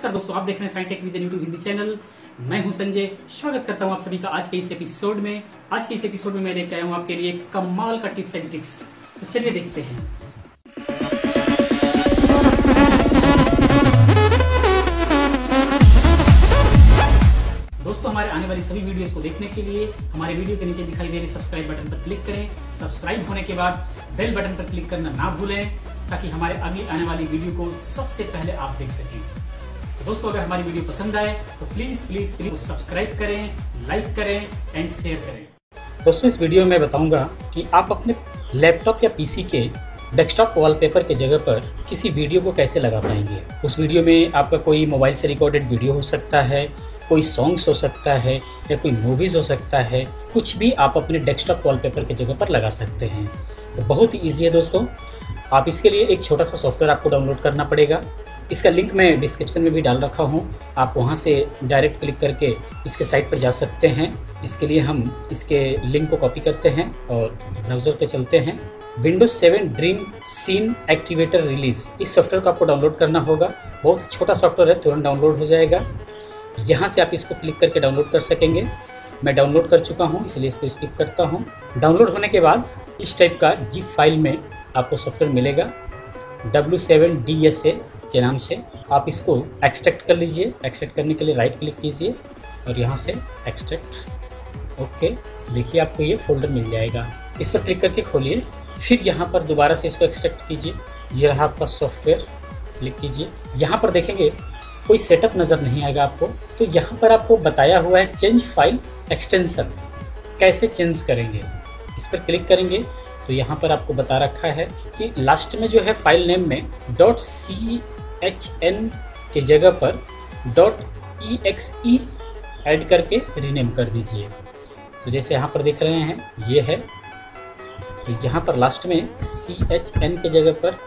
नमस्कार दोस्तों, आप देख रहे हैं Scientech Vision YouTube Hindi channel. मैं हूं संजय। स्वागत करता हूं आप सभी का आज के इस एपिसोड में। आज के इस एपिसोड में मैं लेके आया हूं आपके लिए कमाल का टिप्स एंड ट्रिक्स। तो चलिए देखते हैं। दोस्तों, हमारे आने वाली सभी वीडियोस को देखने के लिए हमारे वीडियो के नीचे दिखाई दे रहे सब्सक्राइब बटन पर क्लिक करें। सब्सक्राइब होने के बाद बेल बटन पर क्लिक करना ना भूलें, ताकि हमारे अगली आने वाली वीडियो को सबसे पहले आप देख सकें। तो दोस्तों, अगर हमारी वीडियो पसंद आए तो प्लीज प्लीज प्लीज सब्सक्राइब करें, लाइक करें एंड शेयर करें। दोस्तों, इस वीडियो में बताऊंगा कि आप अपने लैपटॉप या पीसी के डेस्कटॉप वॉलपेपर के जगह पर किसी वीडियो को कैसे लगा पाएंगे। उस वीडियो में आपका कोई मोबाइल से रिकॉर्डेड वीडियो हो सकता है, कोई सॉन्ग्स हो सकता है या कोई मूवीज़ हो सकता है। कुछ भी आप अपने डेस्कटॉप वॉलपेपर के जगह पर लगा सकते हैं। तो बहुत ही ईजी है दोस्तों। आप इसके लिए एक छोटा सा सॉफ्टवेयर आपको डाउनलोड करना पड़ेगा। इसका लिंक मैं डिस्क्रिप्शन में भी डाल रखा हूँ। आप वहाँ से डायरेक्ट क्लिक करके इसके साइट पर जा सकते हैं। इसके लिए हम इसके लिंक को कॉपी करते हैं और ब्राउज़र पे चलते हैं। Windows 7 dream scene activator release, इस सॉफ्टवेयर को आपको डाउनलोड करना होगा। बहुत छोटा सॉफ्टवेयर है, तुरंत डाउनलोड हो जाएगा। यहाँ से आप इसको क्लिक करके डाउनलोड कर सकेंगे। मैं डाउनलोड कर चुका हूँ, इसलिए इसको स्किप करता हूँ। डाउनलोड होने के बाद इस टाइप का जिप फाइल में आपको सॉफ्टवेयर मिलेगा, W7DSA के नाम से। आप इसको एक्सट्रैक्ट कर लीजिए। एक्सट्रैक्ट करने के लिए राइट क्लिक कीजिए और यहाँ से एक्सट्रैक्ट। ओके, देखिए आपको ये फोल्डर मिल जाएगा। इस पर क्लिक करके खोलिए। फिर यहाँ पर दोबारा से इसको एक्सट्रैक्ट कीजिए। ये रहा आपका सॉफ्टवेयर, क्लिक कीजिए। यहाँ पर देखेंगे कोई सेटअप नज़र नहीं आएगा आपको। तो यहाँ पर आपको बताया हुआ है चेंज फाइल एक्सटेंशन, कैसे चेंज करेंगे। इस पर क्लिक करेंगे तो यहाँ पर आपको बता रखा है कि लास्ट में जो है फाइल नेम में .chn के जगह पर .exe ऐड करके रीनेम कर दीजिए। तो जैसे यहाँ पर देख रहे हैं ये है। तो यहाँ पर लास्ट में chn के जगह पर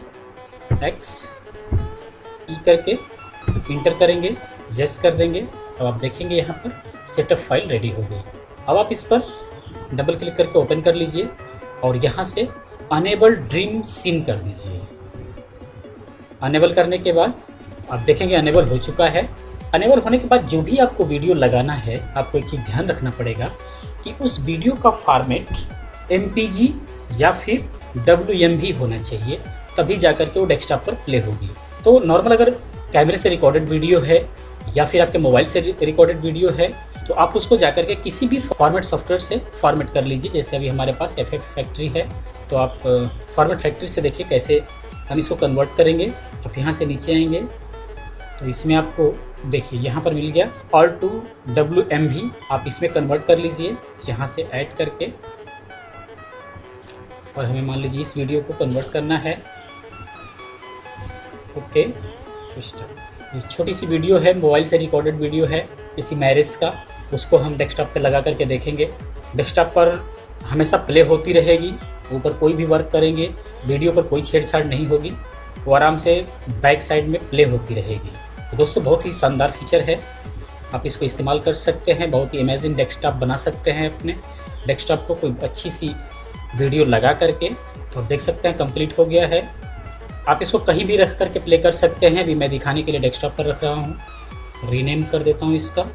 exe करके इंटर करेंगे, यस कर देंगे। अब आप देखेंगे यहाँ पर सेटअप फाइल रेडी हो गई। अब आप इस पर डबल क्लिक करके ओपन कर लीजिए और यहाँ से अनेबल ड्रीम सीन कर दीजिए। अनेबल करने के बाद आप देखेंगे अनेबल हो चुका है। अनेबल होने के बाद जो भी आपको वीडियो लगाना है, आपको एक चीज़ ध्यान रखना पड़ेगा कि उस वीडियो का फॉर्मेट MPG या फिर WMV होना चाहिए, तभी जाकर के वो डेस्कटॉप पर प्ले होगी। तो नॉर्मल अगर कैमरे से रिकॉर्डेड वीडियो है या फिर आपके मोबाइल से रिकॉर्डेड वीडियो है, तो आप उसको जाकर के किसी भी फॉर्मेट सॉफ्टवेयर से फॉर्मेट कर लीजिए। जैसे अभी हमारे पास FF फैक्ट्री है, तो आप फॉर्मेट फैक्ट्री से देखिए कैसे हम इसको कन्वर्ट करेंगे। आप यहाँ से नीचे आएंगे तो इसमें आपको देखिए यहाँ पर मिल गया ऑल टू WMV। आप इसमें कन्वर्ट कर लीजिए यहाँ से ऐड करके। और हमें मान लीजिए इस वीडियो को कन्वर्ट करना है। ओके, छोटी सी वीडियो है, मोबाइल से रिकॉर्डेड वीडियो है किसी मैरिज का, उसको हम डेस्कटॉप पे लगा करके देखेंगे। डेस्कटॉप पर हमेशा प्ले होती रहेगी, ऊपर कोई भी वर्क करेंगे, वीडियो पर कोई छेड़छाड़ नहीं होगी, वो आराम से बैक साइड में प्ले होती रहेगी। तो दोस्तों, बहुत ही शानदार फीचर है, आप इसको इस्तेमाल कर सकते हैं। बहुत ही अमेजिंग डेस्कटॉप बना सकते हैं अपने डेस्कटॉप को कोई अच्छी सी वीडियो लगा करके। तो देख सकते हैं कंप्लीट हो गया है। आप इसको कहीं भी रख करके प्ले कर सकते हैं। अभी मैं दिखाने के लिए डेस्कटॉप पर रख रहा हूँ। रीनेम कर देता हूँ इसका,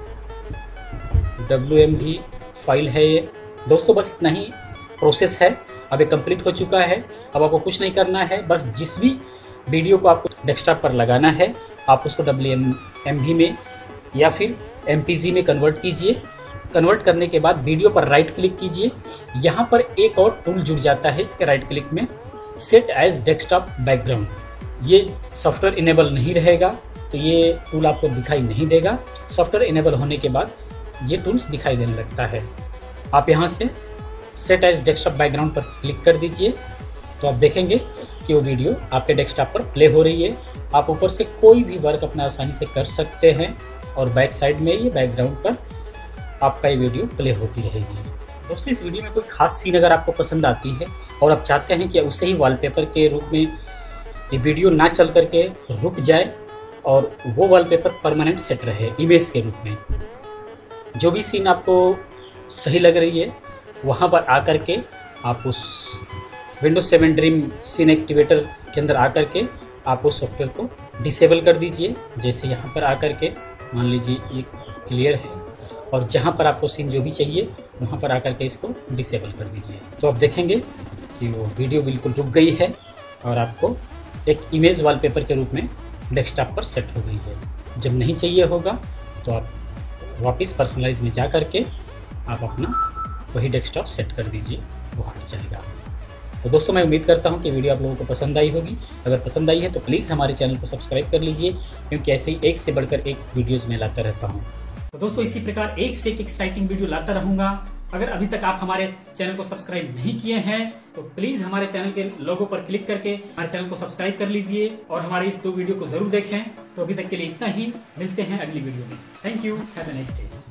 WMV फाइल है ये। दोस्तों, बस इतना ही प्रोसेस है। अब ये कंप्लीट हो चुका है। अब आपको कुछ नहीं करना है, बस जिस भी वीडियो को आपको डेस्कटॉप पर लगाना है, आप उसको WMV में या फिर MPG में कन्वर्ट कीजिए। कन्वर्ट करने के बाद वीडियो पर राइट क्लिक कीजिए। यहाँ पर एक और टूल जुड़ जाता है इसके राइट क्लिक में, सेट एज डेस्कटॉप बैकग्राउंड। ये सॉफ्टवेयर इनेबल नहीं रहेगा, तो ये टूल आपको दिखाई नहीं देगा। सॉफ्टवेयर इनेबल होने के बाद ये टूल्स दिखाई देने लगता है। आप यहाँ से सेट एज डेस्कटॉप बैकग्राउंड पर क्लिक कर दीजिए, तो आप देखेंगे कि वो वीडियो आपके डेस्कटॉप पर प्ले हो रही है। आप ऊपर से कोई भी वर्क अपना आसानी से कर सकते हैं और बैक साइड में ये बैकग्राउंड पर आपका ये वीडियो प्ले होती रहेगी। दोस्तों, इस वीडियो में कोई खास सीन अगर आपको पसंद आती है और आप चाहते हैं कि उसे ही वॉलपेपर के रूप में ये वीडियो ना चल करके रुक जाए और वो वॉलपेपर परमानेंट सेट रहे इमेज के रूप में, जो भी सीन आपको सही लग रही है वहाँ पर आकर के आप उस विंडोज 7 ड्रीम सीन एक्टिवेटर के अंदर आकर के आप उस सॉफ्टवेयर को डिसेबल कर दीजिए। जैसे यहाँ पर आकर के मान लीजिए ये क्लियर है, और जहाँ पर आपको सीन जो भी चाहिए वहाँ पर आकर के इसको डिसेबल कर दीजिए। तो आप देखेंगे कि वो वीडियो बिल्कुल रुक गई है और आपको एक इमेज वॉलपेपर के रूप में डेस्कटॉप पर सेट हो गई है। जब नहीं चाहिए होगा तो आप वापस पर्सनलाइज में जा करके आप अपना वही डेस्कटॉप सेट कर दीजिए, वो हट जाएगा। तो दोस्तों मैं उम्मीद करता हूँ कि वीडियो आप लोगों को पसंद आई होगी। अगर पसंद आई है तो प्लीज़ हमारे चैनल को सब्सक्राइब कर लीजिए, क्योंकि ऐसे ही एक से बढ़कर एक वीडियोज़ में लाता रहता हूँ। तो दोस्तों इसी प्रकार एक से एक एक्साइटिंग वीडियो लाता रहूंगा। अगर अभी तक आप हमारे चैनल को सब्सक्राइब नहीं किए हैं तो प्लीज हमारे चैनल के लोगो पर क्लिक करके हमारे चैनल को सब्सक्राइब कर लीजिए और हमारे इस 2 वीडियो को जरूर देखें। तो अभी तक के लिए इतना ही, मिलते हैं अगली वीडियो में। Thank you, have a nice day.